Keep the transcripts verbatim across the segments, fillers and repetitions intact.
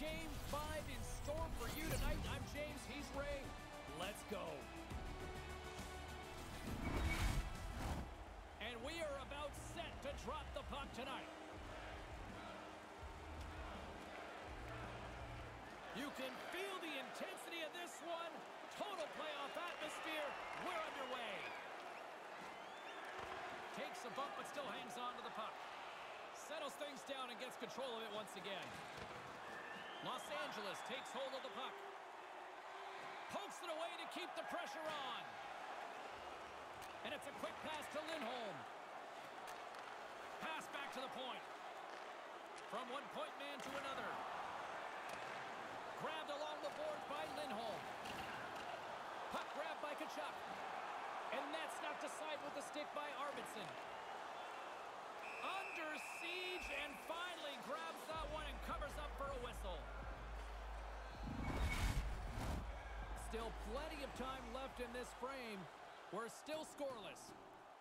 Game five in store for you tonight. I'm James, he's Ray. Let's go. And we are about set to drop the puck tonight. You can feel the intensity of this one. Total playoff atmosphere. We're underway. Takes a bump but still hangs on to the puck. Settles things down and gets control of it once again. Los Angeles takes hold of the puck. Pokes it away to keep the pressure on. And it's a quick pass to Lindholm. Pass back to the point. From one point man to another. Grabbed along the board by Lindholm. Puck grabbed by Tkachuk. And that's knocked aside with the stick by Arvidsson. Under siege and finally grabs that one and covers up for a whistle. Still plenty of time left in this frame. We're still scoreless.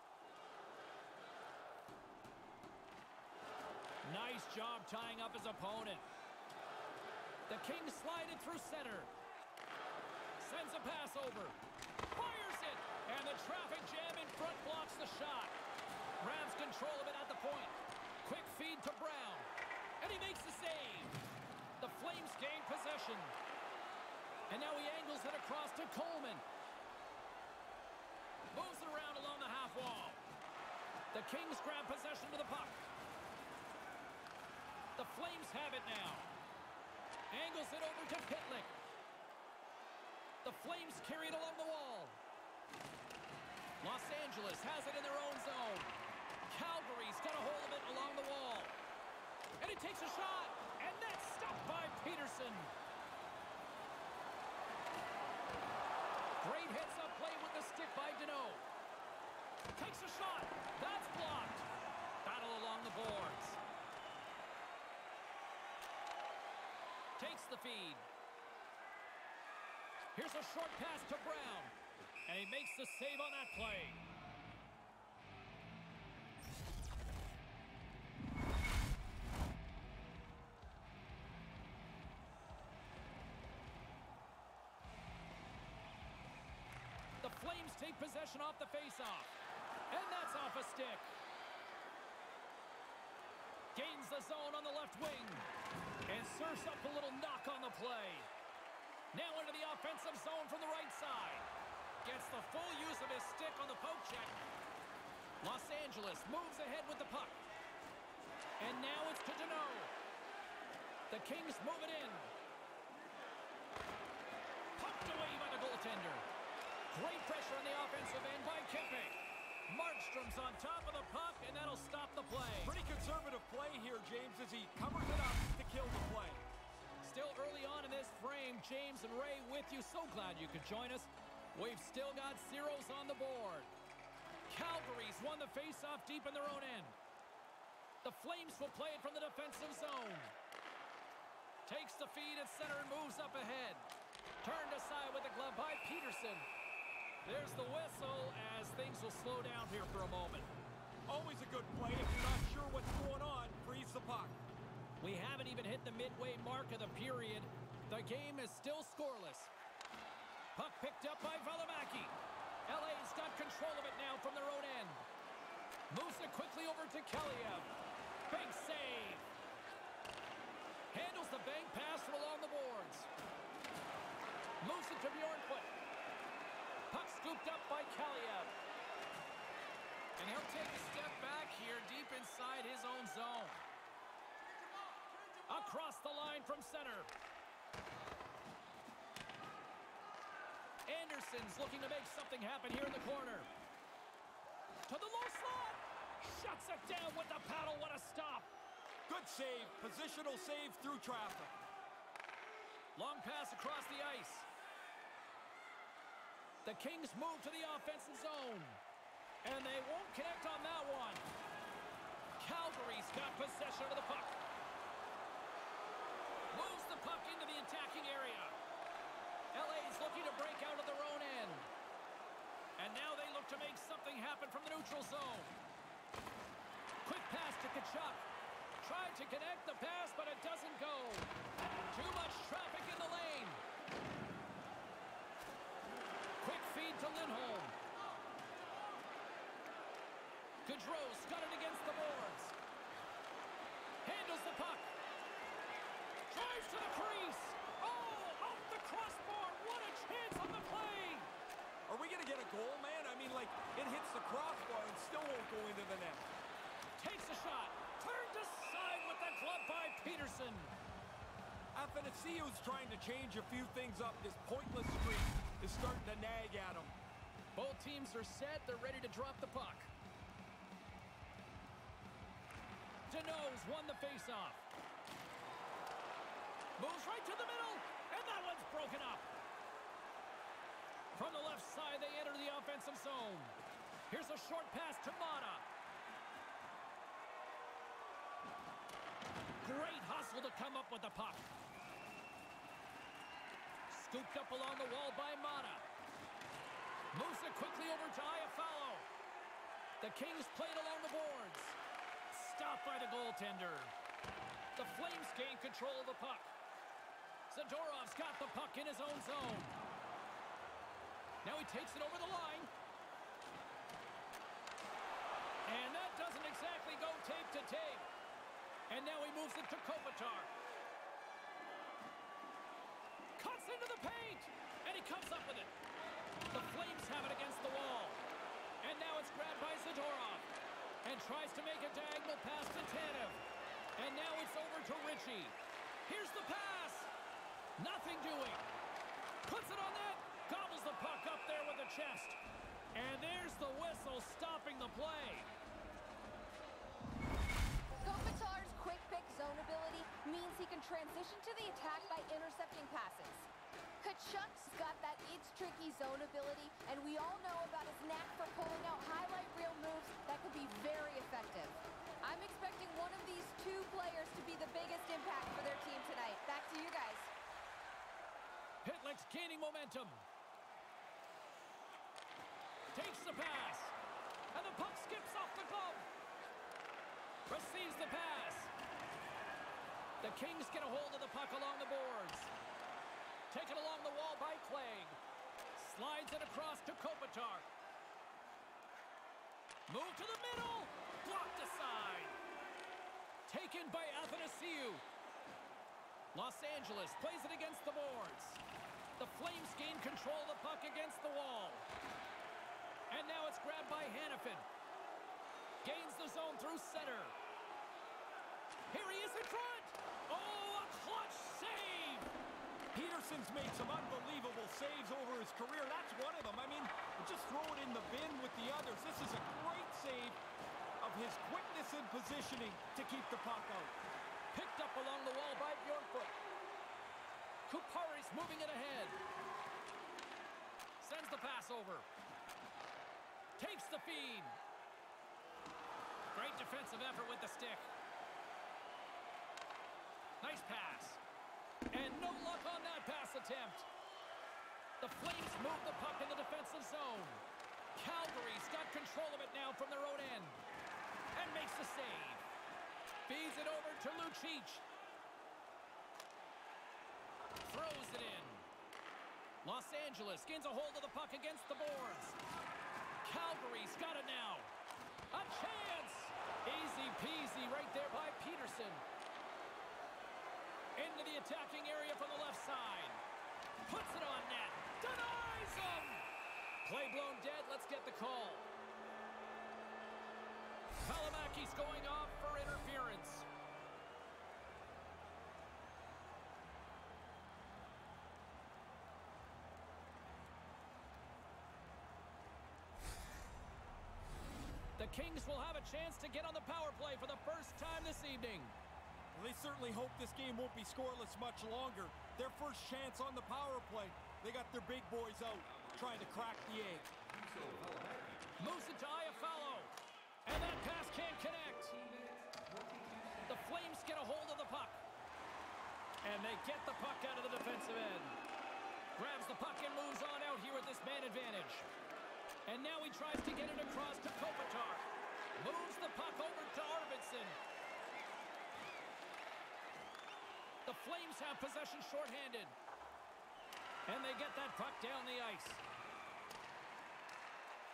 Nice job tying up his opponent. The Kings slide it through center. Sends a pass over. Fires it! And the traffic jam in front blocks the shot. Grabs control of it at the point. Quick feed to Brown. And he makes the save. The Flames gain possession. And now he angles it across to Coleman. Moves it around along the half wall. The Kings grab possession to the puck. The Flames have it now. Angles it over to Pitlick. The Flames carry it along the wall. Los Angeles has it in their own zone. Calgary's got a hold of it along the wall. And he takes a shot. And that's stopped by Peterson. Great heads-up play with the stick by Deneau. Takes a shot. That's blocked. Battle along the boards. Takes the feed. Here's a short pass to Brown. And he makes the save on that play. The Flames take possession off the faceoff. And that's off a stick. Gains the zone on the left wing. And serves up a little knock on the play. Now into the offensive zone from the right side. Gets the full use of his stick on the poke check. Los Angeles moves ahead with the puck. And now it's to Deneau. The Kings move it in. Pumped away by the goaltender. Great pressure on the offensive end by Kempe. Markstrom's on top of the puck, and that'll stop the play. Pretty conservative play here, James, as he covers it up to kill the play. Still early on in this frame, James and Ray with you. So glad you could join us. We've still got zeros on the board. Calgary's won the faceoff deep in their own end. The Flames will play it from the defensive zone. Takes the feed at center and moves up ahead. Turned aside with the glove by Peterson. There's the whistle as things will slow down here for a moment. Always a good play if you're not sure what's going on. Freeze the puck. We haven't even hit the midway mark of the period. The game is still scoreless. Puck picked up by Valimaki. L A's got control of it now from their own end. Moves it quickly over to Kaliev. Big save. Handles the bank pass from along the boards. Moves it to Bjornfoot. Puck scooped up by Kaliev. And he'll take a step back here deep inside his own zone. Across the line from center. Anderson's looking to make something happen here in the corner. To the low slot. Shuts it down with the paddle. What a stop. Good save. Positional save through traffic. Long pass across the ice. The Kings move to the offensive zone. And they won't connect on that one. Calgary's got possession of the puck. Moves the puck into the attacking area. L A's looking to break out of their own end. And now they look to make something happen from the neutral zone. Quick pass to Tkachuk. Tried to connect the pass, but it doesn't go. Too much Lindholm. Gaudreau's got it against the boards. Handles the puck. Drives to the crease. Oh, off the crossbar. What a chance on the play. Are we going to get a goal, man? I mean, like, it hits the crossbar and still won't go into the net. Takes a shot. Turned aside with the glove by Peterson. Athanasiou's trying to change a few things up. This pointless streak is starting to nag at him. Both teams are set. They're ready to drop the puck. Danault's won the faceoff. Moves right to the middle, and that one's broken up. From the left side, they enter the offensive zone. Here's a short pass to Mata. Great hustle to come up with the puck. Scooped up along the wall by Mata. Moves it quickly over to Iafallo. The Kings played along the boards. Stopped by the goaltender. The Flames gain control of the puck. Zadorov's got the puck in his own zone. Now he takes it over the line. And that doesn't exactly go tape to tape. And now he moves it to Kopitar. Cuts into the paint. And he comes up with it. The Flames have it against the wall. And now it's grabbed by Zadorov. And tries to make a diagonal pass to Tanev. And now it's over to Ritchie. Here's the pass. Nothing doing. Puts it on net. Gobbles the puck up there with the chest. And there's the whistle stopping the play. Kopitar's quick pick zone ability means he can transition to the attack by intercepting passes. Tkachuk's got that it's tricky zone ability, and we all know about his knack for pulling out highlight reel moves that could be very effective. I'm expecting one of these two players to be the biggest impact for their team tonight. Back to you guys. Pitlick's gaining momentum. Takes the pass. And the puck skips off the glove. Receives the pass. The Kings get a hold of the puck along the boards. Taken along the wall by Clegg. Slides it across to Kopitar. Move to the middle. Blocked aside. Taken by Athanasiou. Los Angeles plays it against the boards. The Flames gain control of the puck against the wall. And now it's grabbed by Hanifin. Gains the zone through center. Here he is in front. Oh, a clutch save. Peterson's made some unbelievable saves over his career. That's one of them. I mean, just throw it in the bin with the others. This is a great save of his quickness and positioning to keep the puck out. Picked up along the wall by Bjornfoot. Kupari's moving it ahead. Sends the pass over. Takes the feed. Great defensive effort with the stick. Nice pass. And no luck on that pass attempt. The Flames move the puck in the defensive zone. Calgary's got control of it now from their own end. And makes the save. Feeds it over to Lucic. Throws it in. Los Angeles gains a hold of the puck against the boards. Calgary's got it now. A chance. Easy peasy right there by Peterson. Into the attacking area from the left side. Puts it on net. Denies him. Play blown dead. Let's get the call. Palamaki's going off for interference. The Kings will have a chance to get on the power play for the first time this evening. Well, they certainly hope this game won't be scoreless much longer. Their first chance on the power play. They got their big boys out, trying to crack the egg. Moves it to Iafallo. And that pass can't connect. The Flames get a hold of the puck. And they get the puck out of the defensive end. Grabs the puck and moves on out here with this man advantage. And now he tries to get it across to Kopitar. Moves the puck over to Arvidsson. The Flames have possession shorthanded. And they get that puck down the ice.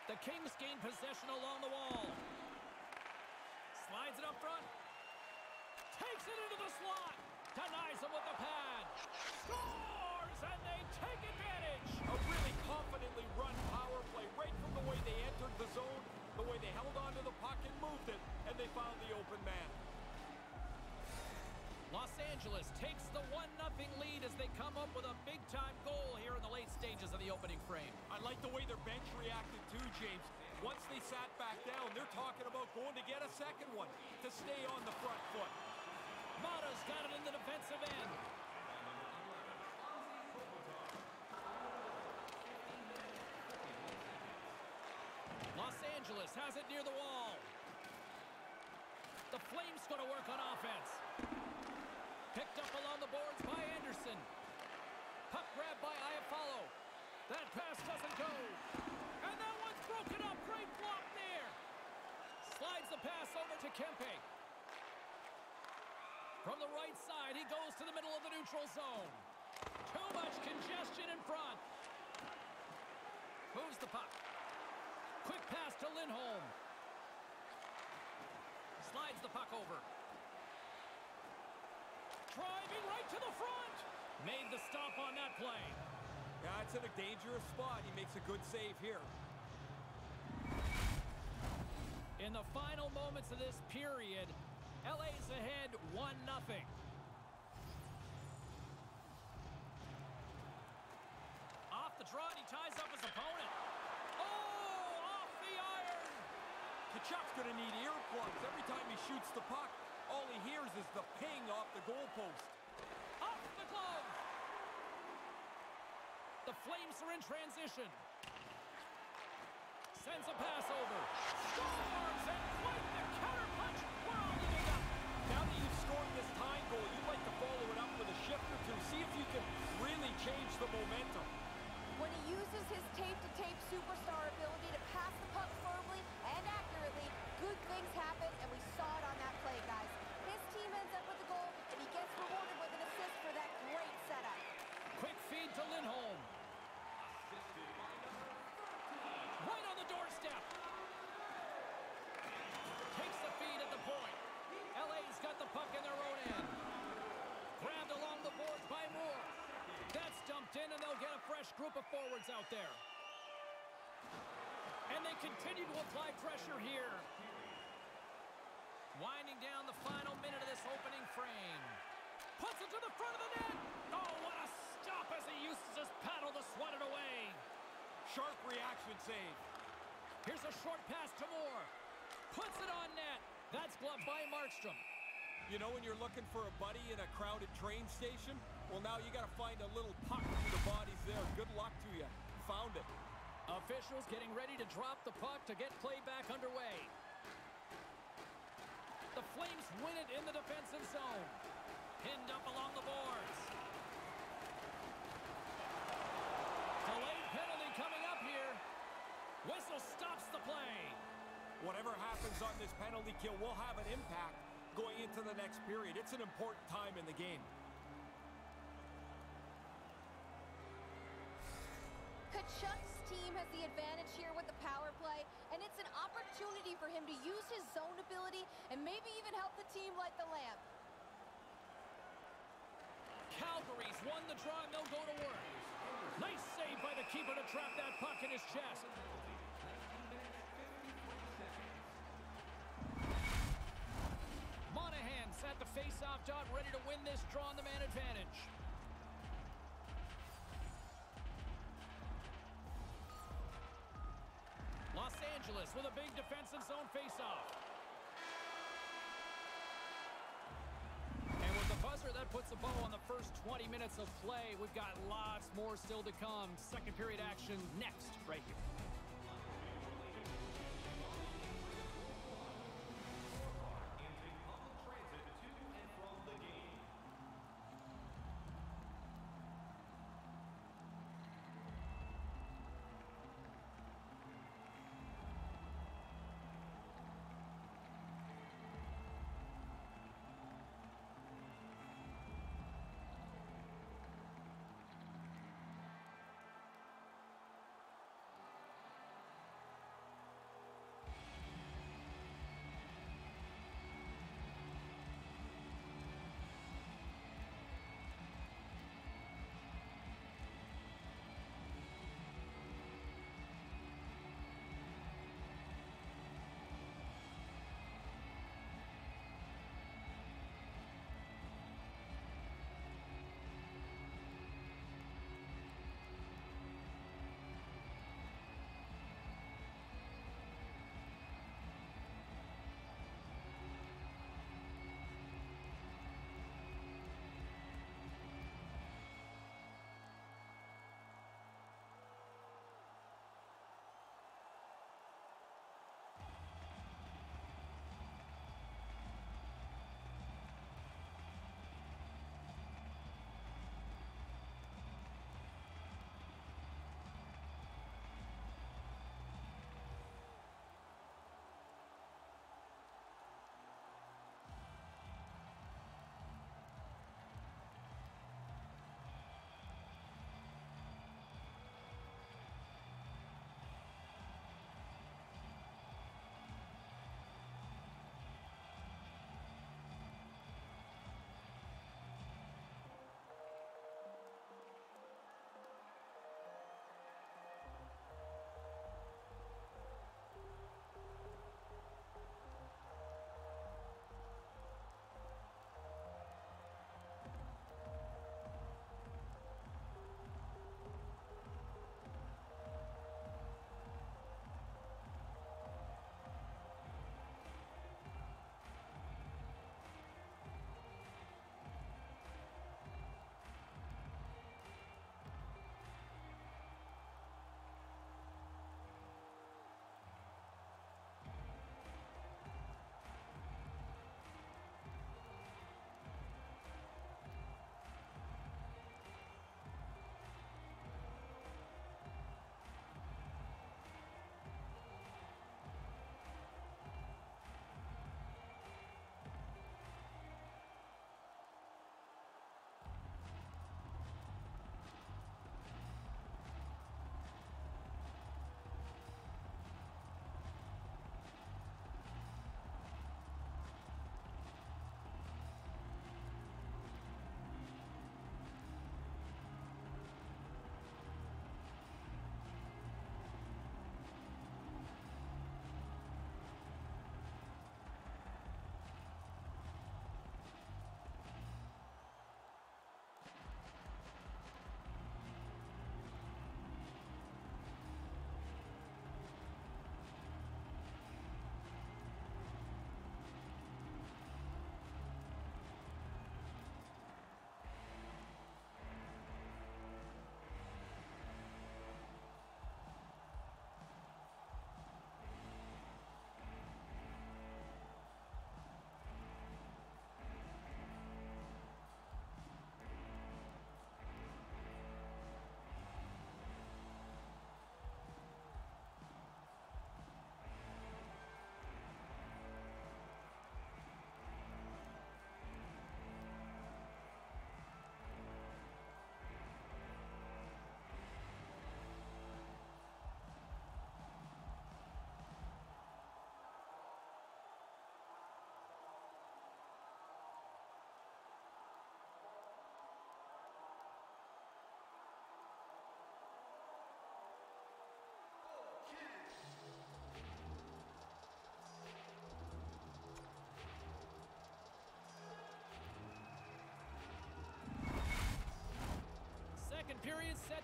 The Kings gain possession along the wall. Slides it up front. Takes it into the slot. Denies him with the pad. Scores, and they take advantage. A really confidently run power play right from the way they entered the zone, the way they held onto the puck and moved it, and they found the open man. Los Angeles takes the one nothing lead as they come up with a big-time goal here in the late stages of the opening frame. I like the way their bench reacted too, James. Once they sat back down, they're talking about going to get a second one to stay on the front foot. Mata's got it in the defensive end. Los Angeles has it near the wall. The Flames going to work on offense. Picked up along the boards by Anderson. Puck grabbed by Iafallo. That pass doesn't go. And that one's broken up. Great block there. Slides the pass over to Kempe. From the right side, he goes to the middle of the neutral zone. Too much congestion in front. Moves the puck. Quick pass to Lindholm. Slides the puck over. Driving right to the front. Made the stop on that play. Yeah, it's in a dangerous spot. He makes a good save here. In the final moments of this period, L A's ahead one nothing. Off the draw, and he ties up his opponent. Oh, off the iron. Kachuk's going to need earplugs every time he shoots the puck. All he hears is the ping off the goalpost. Off the glove. The Flames are in transition. Sends a pass over. Scores, and quite the counter punch. We're all giving up. Now that you've scored this tying goal, you'd like to follow it up with a shift or two. See if you can really change the momentum. When he uses his tape-to-tape superstar ability to pass the puck firmly and accurately, good things happen, and we saw it on that play, guys. His team ends up with a goal, and he gets rewarded with an assist for that great setup. Quick feed to Lindholm. Right on the doorstep. Takes the feed at the point. L A's got the puck in their own end. Grabbed along the boards by Moore. That's dumped in, and they'll get a fresh group of forwards out there. And they continue to apply pressure here. Winding down the final minute of this opening frame. Puts it to the front of the net. Oh, what a stop as he uses his paddle to swat it away. Sharp reaction save. Here's a short pass to Moore. Puts it on net. That's gloved by Markstrom. You know when you're looking for a buddy in a crowded train station? Well, now you got to find a little puck through the bodies there. Good luck to you. Found it. Officials getting ready to drop the puck to get play back underway. The Flames win it in the defensive zone. Pinned up along the boards. Delayed penalty coming up here. Whistle stops the play. Whatever happens on this penalty kill will have an impact going into the next period. It's an important time in the game. Kachuk's team has the advantage here with the power play, and it's an opportunity for him to use his zone ability and maybe even help the team light the lamp. Calgary's won the draw, and they'll go to work. Nice save by the keeper to trap that puck in his chest. Monahan's at the face-off dot, ready to win this draw on the man advantage. Los Angeles with a big defensive zone face-off. And with the buzzer, that puts a bow on the first twenty minutes of play. We've got lots more still to come. Second period action next, right here.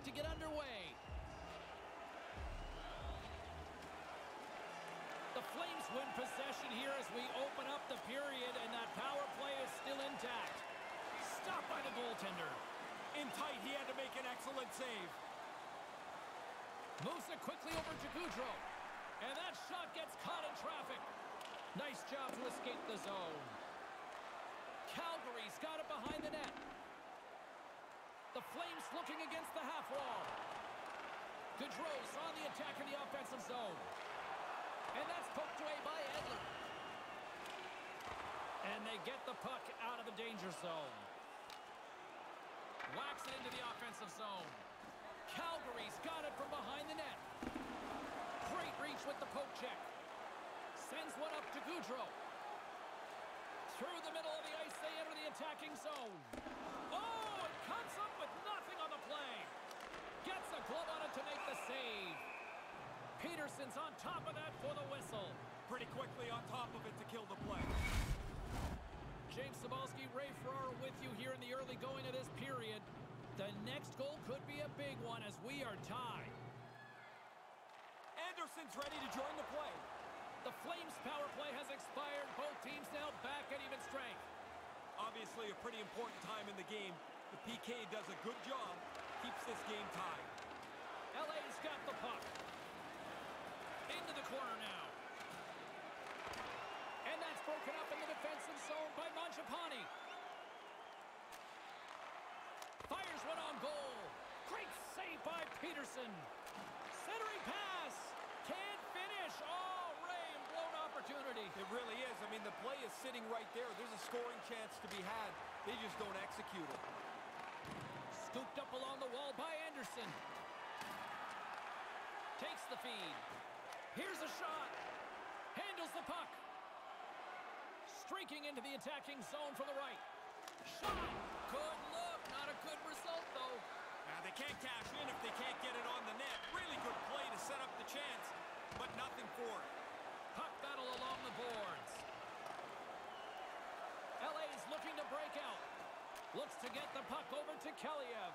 to get underway. The Flames win possession here as we open up the period, and that power play is still intact. Stopped by the goaltender. In tight, he had to make an excellent save. Moves it quickly over to Gaudreau. And that shot gets caught in traffic. Nice job to escape the zone. Calgary's got it behind the net. The Flames looking against the half wall. Gaudreau's on the attack in the offensive zone. And that's poked away by Edler. And they get the puck out of the danger zone. Whacks it into the offensive zone. Calgary's got it from behind the net. Great reach with the poke check. Sends one up to Gaudreau. Through the middle of the ice, they enter the attacking zone. Oh, it comes up with nothing on the play. Gets a glove on it to make the save. Peterson's on top of that for the whistle. Pretty quickly on top of it to kill the play. James Cybulski, Ray Ferraro with you here in the early going of this period. The next goal could be a big one as we are tied. Anderson's ready to join the play. The Flames power play has expired. Both teams now back at even strength. Obviously a pretty important time in the game. The P K does a good job. Keeps this game tied. L A's got the puck. Into the corner now. And that's broken up in the defensive zone by Mangiapane. Fires one on goal. Great save by Peterson. Centering pass. Can't finish. Oh, Ray, blown opportunity. It really is. I mean, the play is sitting right there. There's a scoring chance to be had. They just don't execute it. Scooped up along the wall by Anderson. Takes the feed. Here's a shot. Handles the puck. Streaking into the attacking zone from the right. Shot. Good look. Not a good result, though. Now, they can't cash in if they can't get it on the net. Really good play to set up the chance, but nothing for it. Puck battle along the boards. L A's looking to break out. Looks to get the puck over to Kaliev.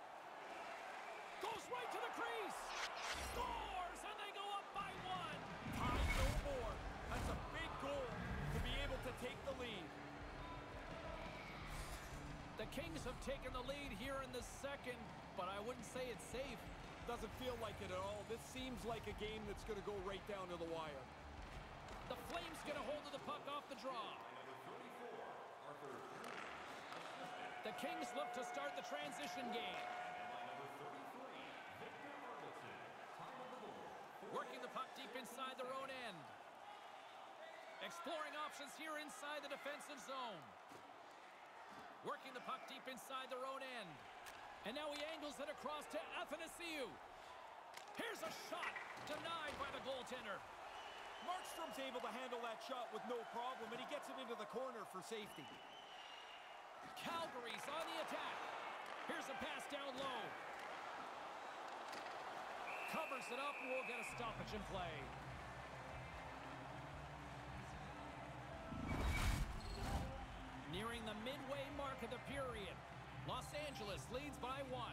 Goes right to the crease. Scores, and they go up by one. Tied no more. That's a big goal to be able to take the lead. The Kings have taken the lead here in the second, but I wouldn't say it's safe. Doesn't feel like it at all. This seems like a game that's going to go right down to the wire. The Flames get a hold of the puck off the draw. The Kings look to start the transition game. Working the puck deep inside their own end. Exploring options here inside the defensive zone. Working the puck deep inside their own end. And now he angles it across to Athanasiou. Here's a shot. Denied by the goaltender. Markstrom's able to handle that shot with no problem, and he gets it into the corner for safety. Calgary's on the attack. Here's a pass down low. Covers it up, and we'll get a stoppage in play. Nearing the midway mark of the period. Los Angeles leads by one.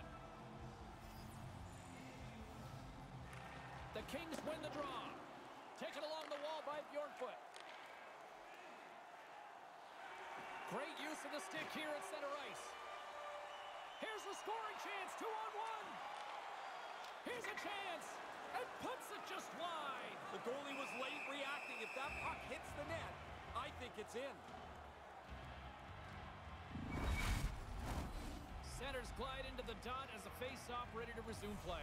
The Kings win the draw. Taken along the wall by Bjornfoot. Great use of the stick here at center ice. Here's a scoring chance, two on one. Here's a chance, and puts it just wide. The goalie was late reacting. If that puck hits the net, I think it's in. Centers glide into the dot as a face-off ready to resume play.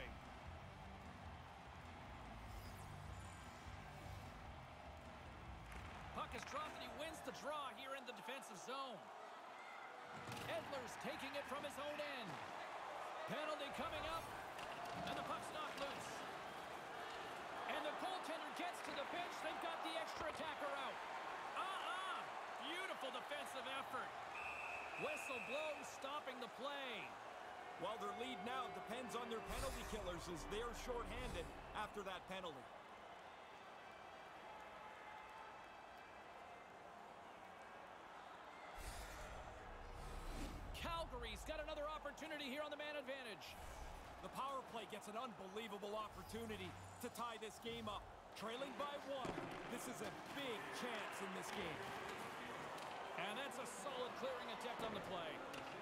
Puck is dropped and he wins the draw here in the defensive zone. Edler's taking it from his own end. Penalty coming up, and the puck's knocked loose. And the goaltender gets to the bench. They've got the extra attacker out. Uh-uh! Beautiful defensive effort. Whistle blows, stopping the play. Well, their lead now depends on their penalty killers as they're shorthanded after that penalty. Calgary's got another opportunity here on the man advantage. The power play gets an unbelievable opportunity to tie this game up. Trailing by one, this is a big chance in this game. And that's a solid clearing attempt on the play.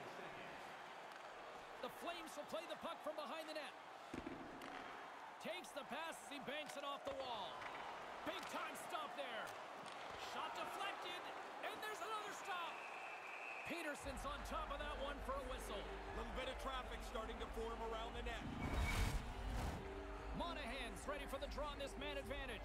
The Flames will play the puck from behind the net. Takes the pass as he banks it off the wall. Big time stop there. Shot deflected, and there's another stop. Peterson's on top of that one for a whistle. A little bit of traffic starting to form around the net. Monahan's ready for the draw on this man advantage.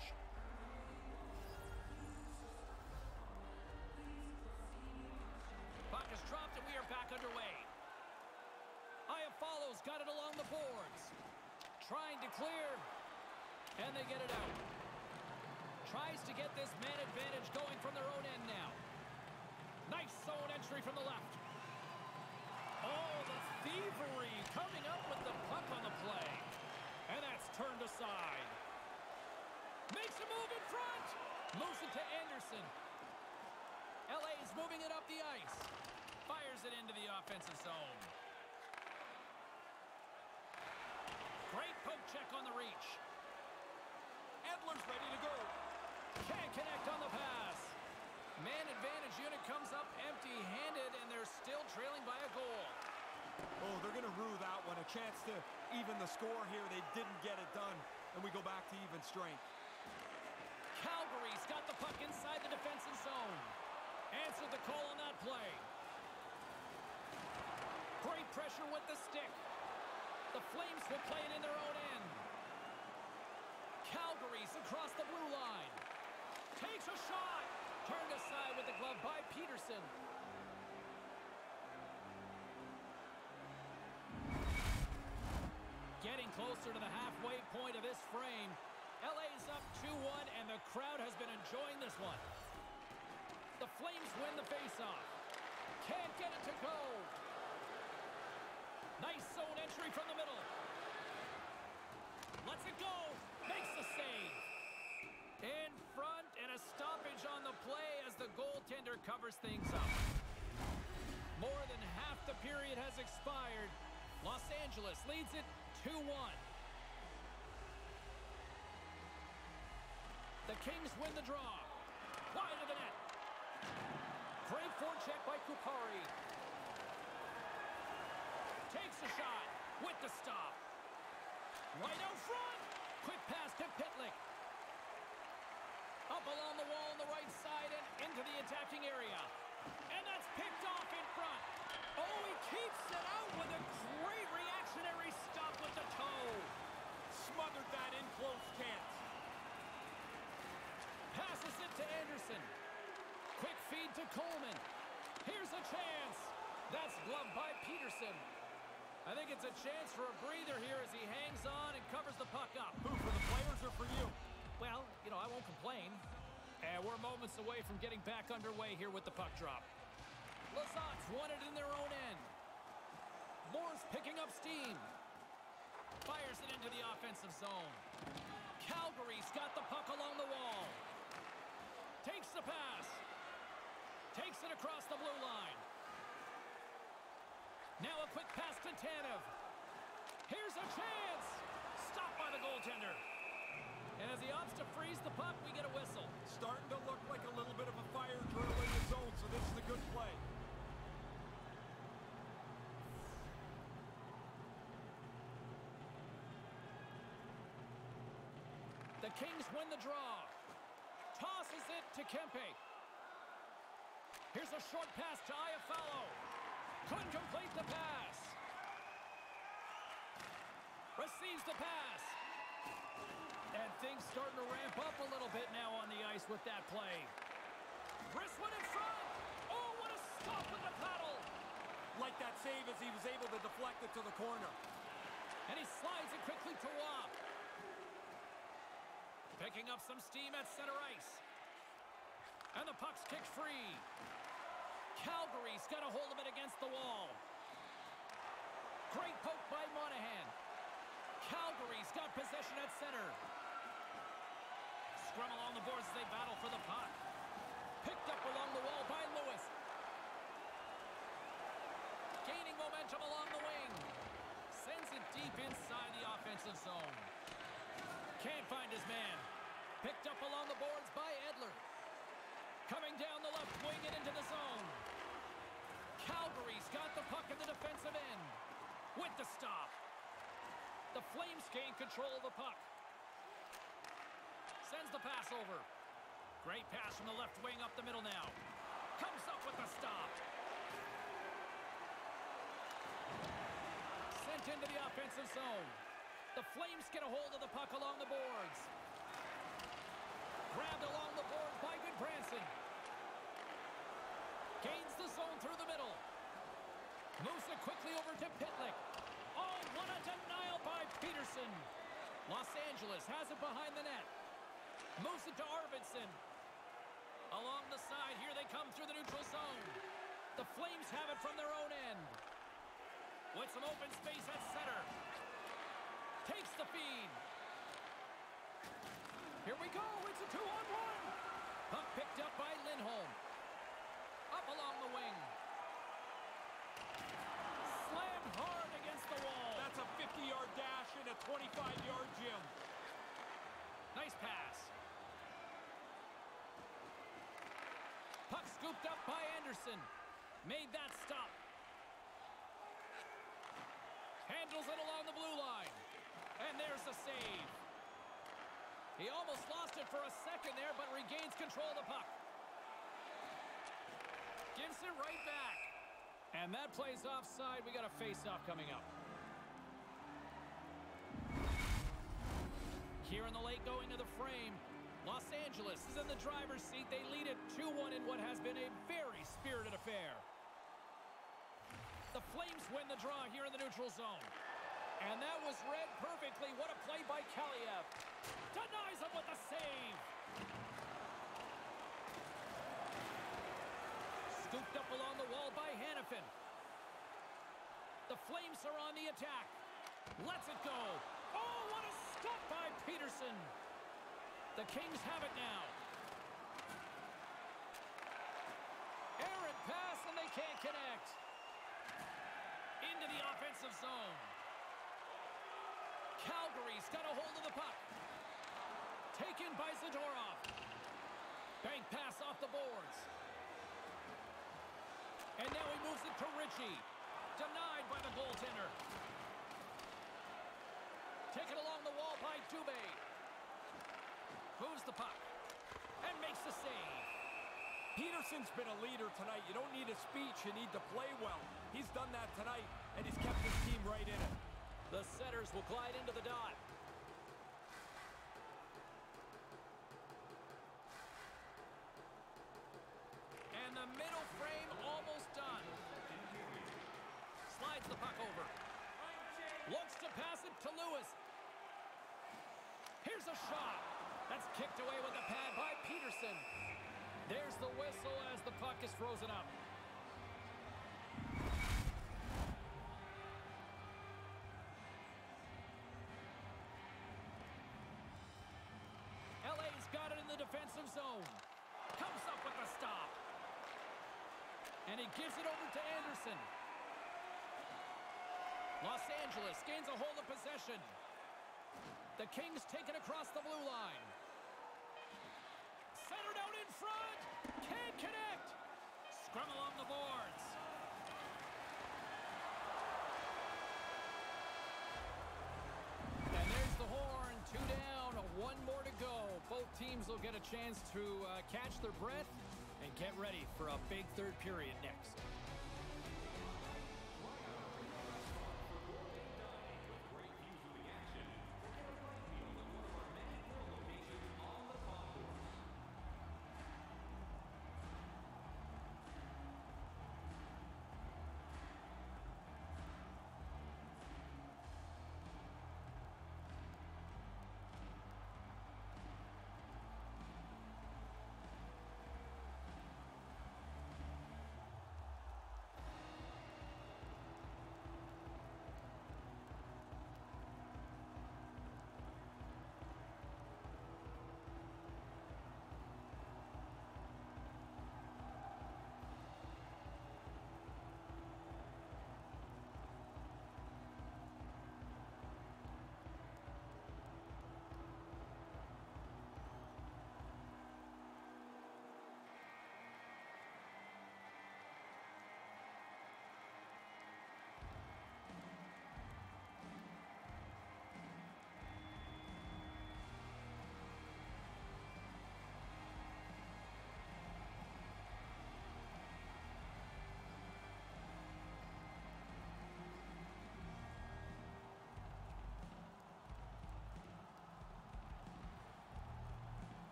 Puck is dropped and we are back underway. Iafallo's got it along the boards. Trying to clear, and they get it out. Tries to get this man advantage going from their own end now. Nice zone entry from the left. Oh, the thievery coming up with the puck on the play. And that's turned aside. Makes a move in front. Moves it to Anderson. L A's moving it up the ice. Fires it into the offensive zone. Great poke check on the reach. Edler's ready to go. Can't connect on the pass. Man advantage unit comes up empty-handed, and they're still trailing by a goal. Oh, they're going to rue that one. A chance to even the score here. They didn't get it done, and we go back to even strength. Calgary's got the puck inside the defensive zone. Answered the call on that play. Great pressure with the stick. The Flames will play it in their own end. Calgary's across the blue line. Takes a shot. Turned aside with the glove by Peterson. Getting closer to the halfway point of this frame. L A's up two one, and the crowd has been enjoying this one. The Flames win the faceoff. Can't get it to go. Nice zone entry from the middle. Lets it go. Makes the save. In front, and a stoppage on the play as the goaltender covers things up. More than half the period has expired. Los Angeles leads it two one. The Kings win the draw. Wide of the net. Great forecheck by Kupari. Takes a shot with the stop. Right out front. Quick pass to Pitlick. Up along the wall on the right side and into the attacking area. And that's picked off in front. Oh, he keeps it out with a great reactionary stop with the toe. Smothered that in close chance. Passes it to Anderson. Quick feed to Coleman. Here's a chance. That's gloved by Peterson. I think it's a chance for a breather here as he hangs on and covers the puck up. Who, for the players or for you? Well, you know, I won't complain. And we're moments away from getting back underway here with the puck drop. Lizotte won it in their own end. Moore's picking up steam. Fires it into the offensive zone. Calgary's got the puck along the wall. Takes the pass. Takes it across the blue line. Now a quick pass to Tanev. Here's a chance. Stopped by the goaltender. And as he opts to freeze the puck, we get a whistle. Starting to look like a little bit of a fire drill in the zone, so this is a good play. The Kings win the draw. Tosses it to Kempe. Here's a short pass to Iafallo. Couldn't complete the pass. Receives the pass. And things starting to ramp up a little bit now on the ice with that play. Wrist one in front. Oh, what a stop with the paddle. Like that save as he was able to deflect it to the corner. And he slides it quickly to Waugh. Picking up some steam at center ice. And the puck's kicked free. Calgary's got a hold of it against the wall. Great poke by Monahan. Calgary's got possession at center. Scrum along the boards as they battle for the puck. Picked up along the wall by Lewis. Gaining momentum along the wing. Sends it deep inside. offensive zone. Can't find his man. Picked up along the boards by Edler. Coming down the left wing and into the zone. Calgary's got the puck in the defensive end. With the stop. The Flames gain control of the puck. Sends the pass over. Great pass from the left wing up the middle now. Comes up with the stop. Sent into the offensive zone. The Flames get a hold of the puck along the boards. Grabbed along the boards by Goodbranson. Gains the zone through the middle. Moves it quickly over to Pitlick. Oh, what a denial by Peterson. Los Angeles has it behind the net. Moves it to Arvidsson. Along the side, here they come through the neutral zone. The Flames have it from their own end. With some open space at center. Takes the feed. Here we go, it's a two-on-one. Puck picked up by Lindholm. Up along the wing. Slammed hard against the wall. That's a fifty-yard dash in a twenty-five-yard gym. Nice pass. Puck scooped up by Anderson. Made that stop. Handles it along the blue line. And there's the save. He almost lost it for a second there, but regains control of the puck. Gives it right back. And that plays offside. We got a face-off coming up. Here in the late going of the frame, Los Angeles is in the driver's seat. They lead it two one in what has been a very spirited affair. The Flames win the draw here in the neutral zone. And that was read perfectly. What a play by Kaliev. Denies him with a save. Scooped up along the wall by Hanifin. The Flames are on the attack. Lets it go. Oh, what a stop by Peterson. The Kings have it now. Errant pass, and they can't connect. Into the offensive zone. Calgary's got a hold of the puck. Taken by Zadorov. Bank pass off the boards. And now he moves it to Ritchie. Denied by the goaltender. Taken along the wall by Dubé. Moves the puck. And makes the save. Peterson's been a leader tonight. You don't need a speech. You need to play well. He's done that tonight, and he's kept his team right in it. The setters will glide into the dot. And the middle frame almost done. Slides the puck over. Looks to pass it to Lewis. Here's a shot. That's kicked away with the pad by Peterson. There's the whistle as the puck is frozen up. L A's got it in the defensive zone. Comes up with the stop. And he gives it over to Anderson. Los Angeles gains a hold of possession. The Kings take it across the blue line. Centered out in front. Can't connect. Scrum along the boards. And there's the horn. Two down. One more to go. Both teams will get a chance to uh, catch their breath and get ready for a big third period next.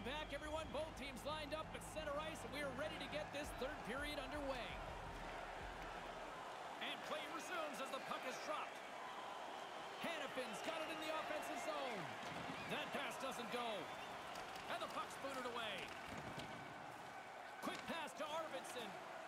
back, everyone. Both teams lined up at center ice, and we are ready to get this third period underway. And play resumes as the puck is dropped. Hannafin's got it in the offensive zone. That pass doesn't go. And the puck's booted away. Quick pass to Arvidsson.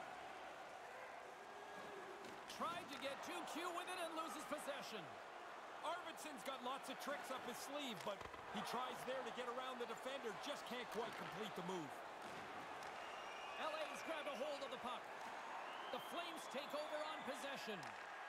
Tried to get too cute with it and loses possession. Arvidsson's got lots of tricks up his sleeve, but he tries there to get around the defender. Just can't quite complete the move. L A's grabbed a hold of the puck. The Flames take over on possession.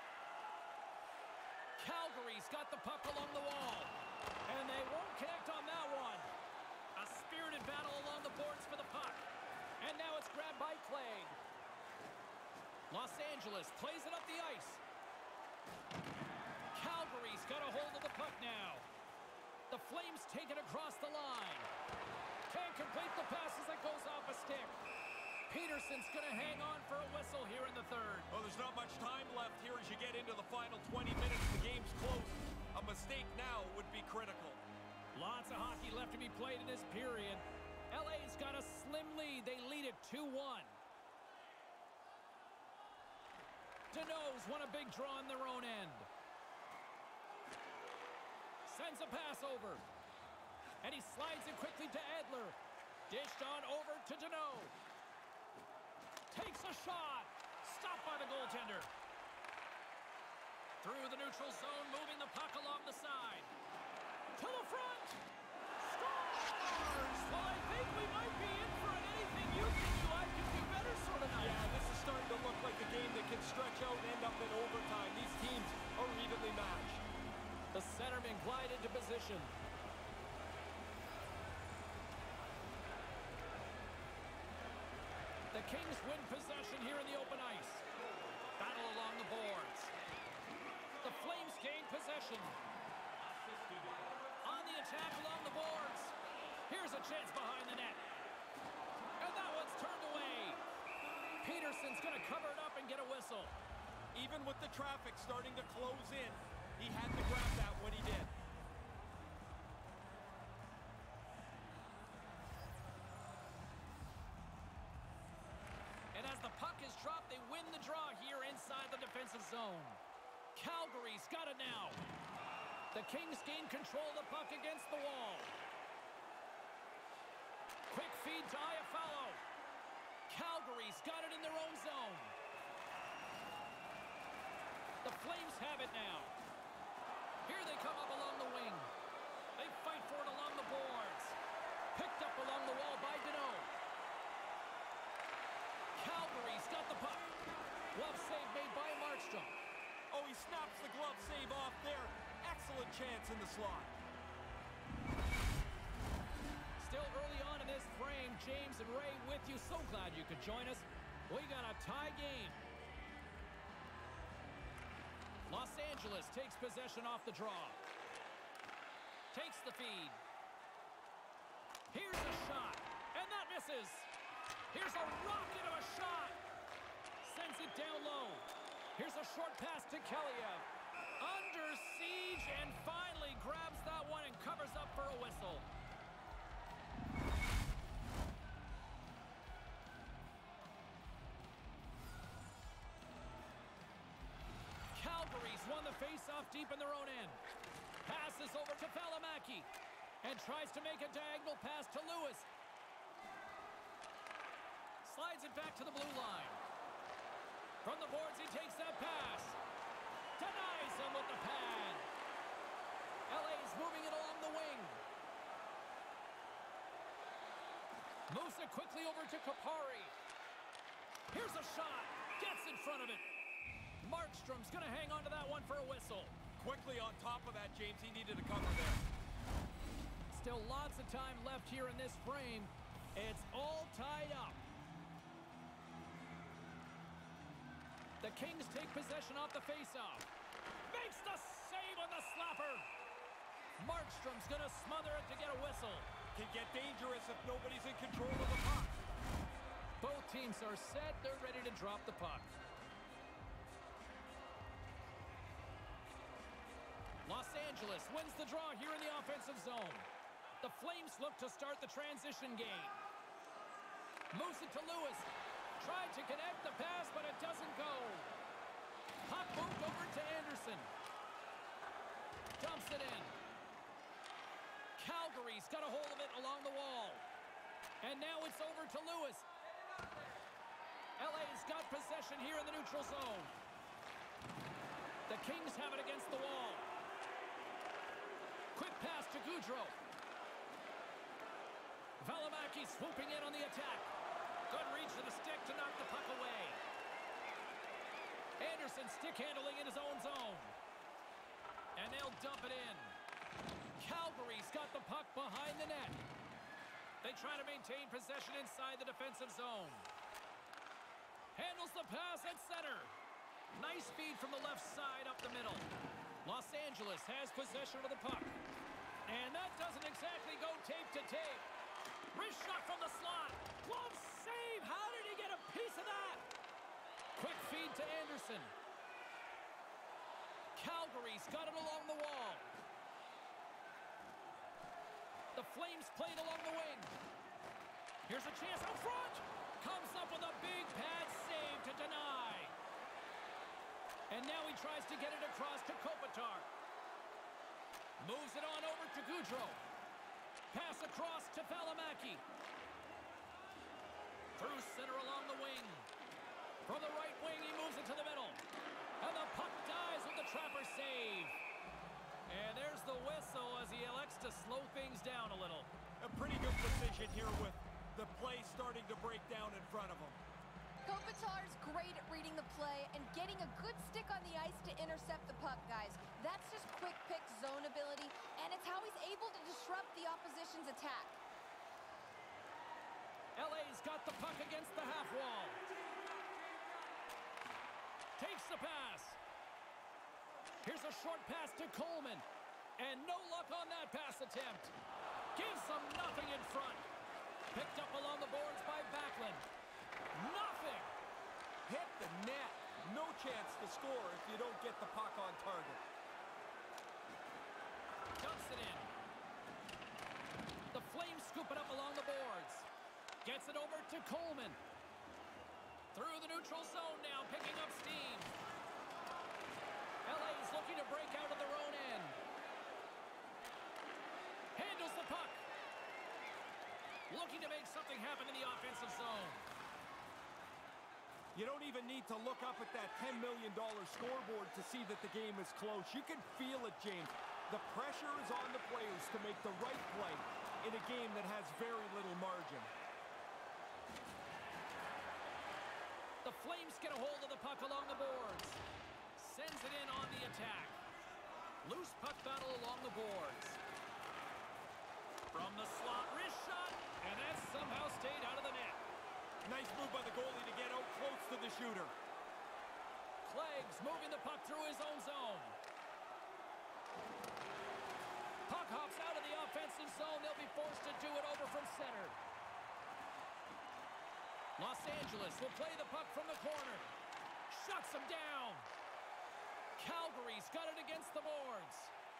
Calgary's got the puck along the wall. And they won't connect on that one. A spirited battle along the boards for the puck. And now it's grabbed by Clague. Los Angeles plays it up the ice. Calgary's got a hold of the puck now. The Flames take it across the line. Can't complete the pass as it goes off a stick. Peterson's going to hang on for a whistle here in the third. Well, there's not much time left here as you get into the final twenty minutes. The game's close. A mistake now would be critical. Lots of hockey left to be played in this period. L A's got a slim lead. They lead it two one. Deneau's won a big draw in their own end. Sends a pass over. And he slides it quickly to Edler. Dished on over to Deneau. Takes a shot. Stopped by the goaltender. Through the neutral zone, moving the puck along the side. To the front. Scores! Well, I think we might be in for an anything you can do, I can do better sort of night. Yeah, this is starting to look like a game that can stretch out and end up in overtime. These teams are evenly matched. The centerman glide into position. The Kings win possession here in the open ice. Battle along the boards. The Flames gain possession. On the attack along the boards. Here's a chance behind the net. And that one's turned away. Peterson's going to cover it up and get a whistle. Even with the traffic starting to close in, he had to grab that when he did. And as the puck is dropped, they win the draw here inside the defensive zone. Calgary's got it now. The Kings gain control of the puck against the wall. Quick feed to Iafallo. Calgary's got it in their own zone. The Flames have it now. Here they come up along the wing. They fight for it along the boards. Picked up along the wall by Deneau. Calgary's got the puck. Glove save made by Markstrom. Oh, he snaps the glove save off there. Excellent chance in the slot. Still early on in this frame, James and Ray with you. So glad you could join us. We got a tie game. Los Angeles takes possession off the draw. Takes the feed. Here's a shot. And that misses. Here's a rocket of a shot. Sends it down low. Here's a short pass to Kelleyev. Under siege and finally grabs that one and covers up for a whistle. Calgary's won the face-off deep in their own end. Passes over to Valimaki and tries to make a diagonal pass to Lewis. Slides it back to the blue line. From the boards, he takes that pass. Denies him with the pad. L A's moving it along the wing. Moves it quickly over to Kupari. Here's a shot. Gets in front of it. Markstrom's going to hang on to that one for a whistle. Quickly on top of that, James. He needed a cover there. Still lots of time left here in this frame. It's all tied up. The Kings take possession off the faceoff. Makes the save on the slapper. Markstrom's going to smother it to get a whistle. Can get dangerous if nobody's in control of the puck. Both teams are set. They're ready to drop the puck. Los Angeles wins the draw here in the offensive zone. The Flames look to start the transition game. Moves it to Lewis. Tried to connect the pass, but it doesn't go. Puck moved over to Anderson. Dumps it in. Calgary's got a hold of it along the wall. And now it's over to Lewis. L A's got possession here in the neutral zone. The Kings have it against the wall. Quick pass to Gaudreau. Valimaki swooping in on the attack. Good reach to the stick to knock the puck away. Anderson stick handling in his own zone. And they'll dump it in. Calgary's got the puck behind the net. They try to maintain possession inside the defensive zone. Handles the pass at center. Nice feed from the left side up the middle. Los Angeles has possession of the puck. And that doesn't exactly go tape to tape. Wrist shot from the slot. Glove save. How did he get a piece of that? Quick feed to Anderson. Calgary's got it along the wall. The Flames played along the wing. Here's a chance out front. Comes up with a big pad save to deny. And now he tries to get it across to Kopitar. Moves it on over to Gaudreau. Pass across to Valimaki. Through center along the wing. From the right wing, he moves it to the middle. And the puck dies with the trapper save. And there's the whistle as he elects to slow things down a little. A pretty good decision here with the play starting to break down in front of him. Kopitar's great at reading the play and getting a good stick on the ice to intercept the puck, guys. That's just quick pick zone ability, and it's how he's able to disrupt the opposition's attack. L A's got the puck against the half wall. Takes the pass. Here's a short pass to Coleman. And no luck on that pass attempt. Gives them nothing in front. Picked up along the boards by Backlund. Nothing. Hit the net. No chance to score if you don't get the puck on target. Dumps it in. The Flames scoop it up along the boards. Gets it over to Coleman. Through the neutral zone now, picking up steam. L A's looking to break out of their own end. Handles the puck. Looking to make something happen in the offensive zone. You don't even need to look up at that ten million dollar scoreboard to see that the game is close. You can feel it, James. The pressure is on the players to make the right play in a game that has very little margin. The Flames get a hold of the puck along the boards. Sends it in on the attack. Loose puck battle along the boards. From the slot, wrist shot, and that somehow stayed out of the net. Nice move by the goalie to get out close to the shooter. Cleggs moving the puck through his own zone. Puck hops out of the offensive zone. They'll be forced to do it over from center. Los Angeles will play the puck from the corner. Shuts him down. Calgary's got it against the boards.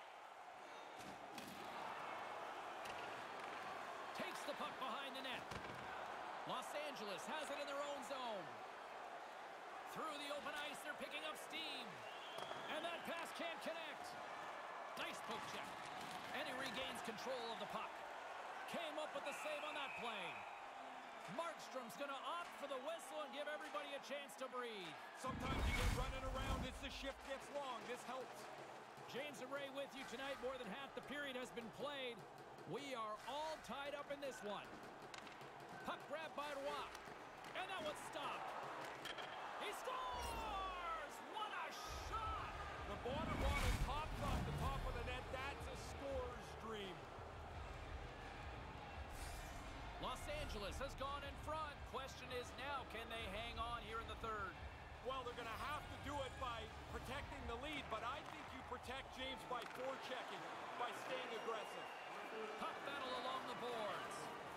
Takes the puck behind the net. Los Angeles has it in their own zone. Through the open ice, they're picking up steam. And that pass can't connect. Nice poke check. And he regains control of the puck. Came up with the save on that play. Markstrom's going to opt for the whistle and give everybody a chance to breathe. Sometimes you get running around as the shift gets long. This helps. James and Ray with you tonight. More than half the period has been played. We are all tied up in this one. Puck grab by Roy. And that one's stopped. He scores! What a shot! The bottom water pops off the top of the net. That's a scorer's dream. Los Angeles has gone in front. Question is now, can they hang on here in the third? Well, they're going to have to do it by protecting the lead, but I think you protect James by forechecking, by staying aggressive. Puck battle along the boards.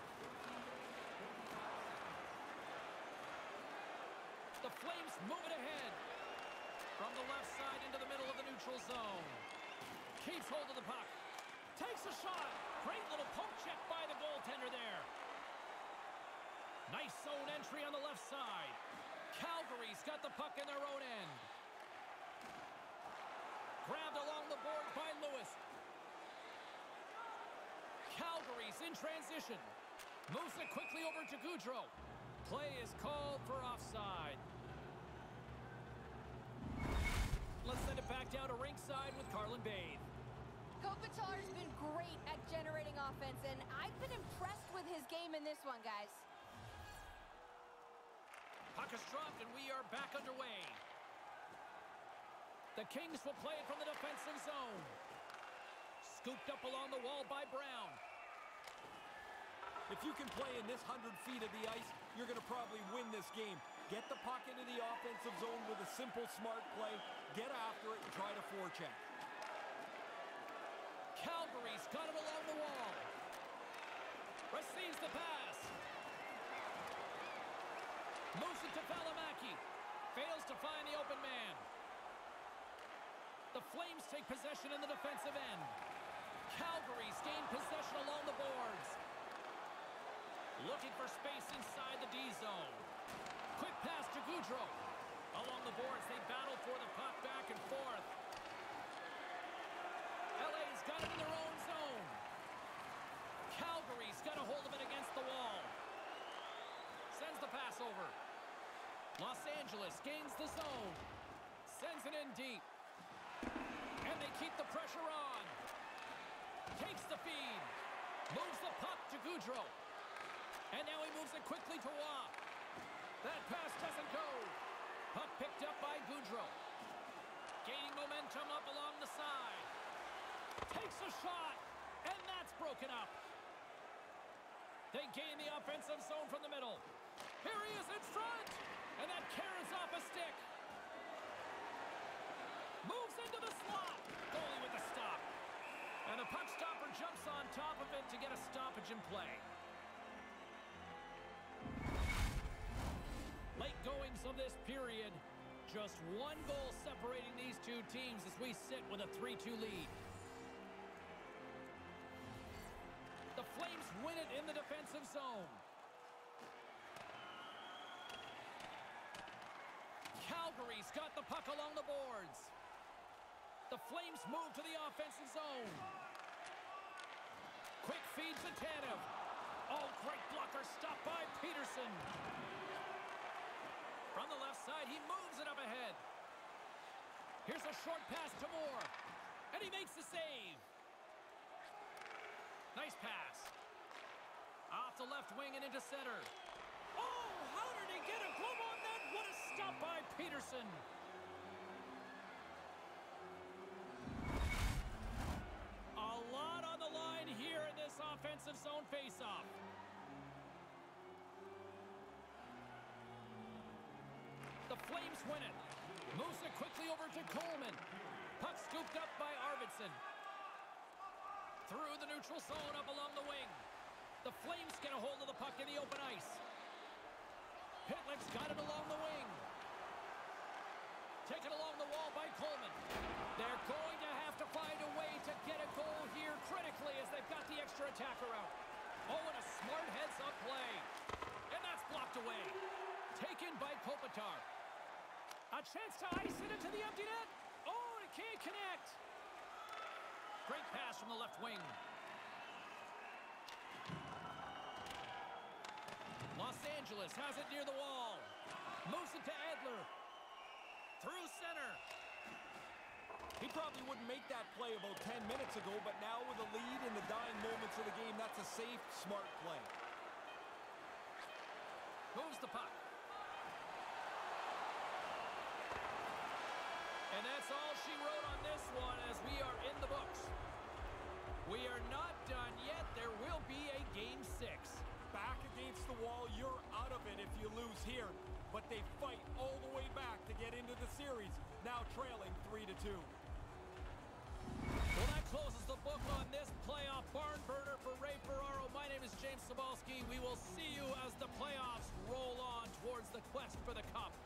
The Flames move it ahead. From the left side into the middle of the neutral zone. Keeps hold of the puck. Takes a shot. Great little poke check by the goaltender there. Nice zone entry on the left side. Calgary's got the puck in their own end. Grabbed along the boards by Lewis. Calgary's in transition. Moves it quickly over to Gaudreau. Play is called for offside. Let's send it back down to ringside with Carlin Bathe. Kopitar's been great at generating offense, and I've been impressed with his game in this one, guys. Puck is dropped, and we are back underway. The Kings will play it from the defensive zone. Scooped up along the wall by Brown. If you can play in this one hundred feet of the ice, you're going to probably win this game. Get the puck into the offensive zone with a simple, smart play. Get after it and try to forecheck. Calgary's got it along the wall. Receives the pass. Moves it to Valimaki. Fails to find the open man. The Flames take possession in the defensive end. Calgary's gained possession along the boards. Looking for space inside the D zone. Quick pass to Gaudreau. Along the boards, they battle for the puck back and forth. L A's got it in their own zone. Calgary's got a hold of it against the wall. Sends the pass over. Los Angeles gains the zone. Sends it in deep. And they keep the pressure on. Takes the feed. Moves the puck to Gaudreau. And now he moves it quickly to Waugh. That pass doesn't go. Puck picked up by Gaudreau. Gaining momentum up along the side. Takes a shot. And that's broken up. They gain the offensive zone from the middle. Here he is in front. And that carries off a stick. Moves into the slot. Goalie with the stop. And the puck stopper jumps on top of it to get a stoppage in play. Late goings of this period. Just one goal separating these two teams as we sit with a three two lead. The Flames win it in the defensive zone. Calgary's got the puck along the boards. The Flames move to the offensive zone. Quick feed to Tanev. Oh, great blocker stop by Peterson. From the left side, he moves it up ahead. Here's a short pass to Moore. And he makes the save. Nice pass. Off the left wing and into center. Oh, how did he get a glove on that? What a stop by Peterson. A lot on the line here in this offensive zone faceoff. The Flames win it. Moves it quickly over to Coleman. Puck scooped up by Arvidsson. Through the neutral zone up along the wing. The Flames get a hold of the puck in the open ice. Pitlick's got it along the wing. Taken along the wall by Coleman. They're going to have to find a way to get a goal here critically as they've got the extra attacker out. Oh, and a smart heads-up play. And that's blocked away. Taken by Kopitar. A chance to ice it into the empty net. Oh, and it can't connect. Great pass from the left wing. Los Angeles has it near the wall. Moves it to Edler. Through center. He probably wouldn't make that play about ten minutes ago, but now with a lead in the dying moments of the game, that's a safe, smart play. Moves the puck. And that's all she wrote on this one as we are in the books. We are not done yet. There will be a game six. Back against the wall, you're out of it if you lose here. But they fight all the way back to get into the series, now trailing three to two. Well, that closes the book on this playoff barn burner for Ray Ferraro. My name is James Cybulski. We will see you as the playoffs roll on towards the quest for the cup.